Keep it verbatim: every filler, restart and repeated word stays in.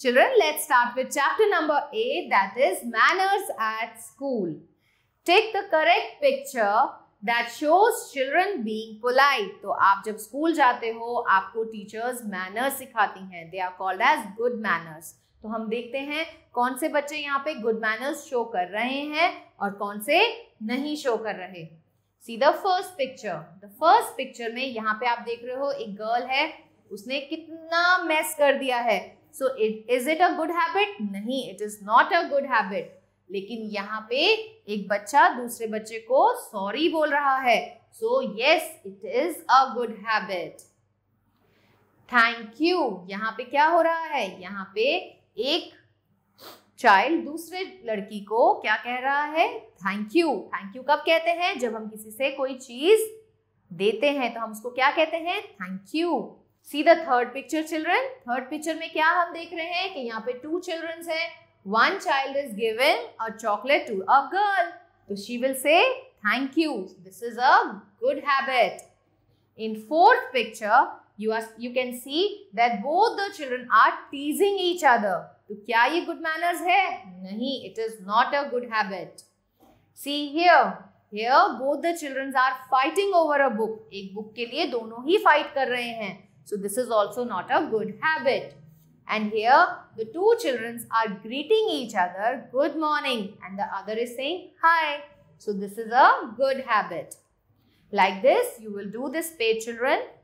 Children, let's start with chapter number eight, that is manners at school. Take the correct picture that shows children being polite. तो आप जब school जाते हो आपको teachers manners सिखाती हैं. They are called as good manners. तो हम देखते हैं कौन से बच्चे यहाँ पे गुड मैनर्स शो कर रहे हैं और कौन से नहीं शो कर रहे. See the first picture. The first picture में यहाँ पे आप देख रहे हो एक गर्ल है, उसने कितना मेस कर दिया है. So it is it a good habit? नहीं, it is not a good habit. लेकिन यहाँ पे एक बच्चा दूसरे बच्चे को सॉरी बोल रहा है. So yes, it is a good habit. Thank you. यहाँ पे क्या हो रहा है? यहाँ पे एक चाइल्ड दूसरे लड़की को क्या कह रहा है? Thank you. थैंक यू कब कहते हैं? जब हम किसी से कोई चीज देते हैं तो हम उसको क्या कहते हैं? Thank you. See the third picture, children. Third picture में क्या हम देख रहे हैं कि यहाँ पे two children हैं. One child is giving a chocolate to a girl. So she will say thank you. This is a good habit. In fourth picture, you are you can see that both the children are teasing each other. तो क्या ये good manners है? नहीं, it is not a good habit. See here. Here both the children are fighting over a book. एक book के लिए दोनों ही fight कर रहे हैं. So this is also not a good habit. And here the two children are greeting each other good morning and the other is saying hi. So this is a good habit. Like this you will do this page, children.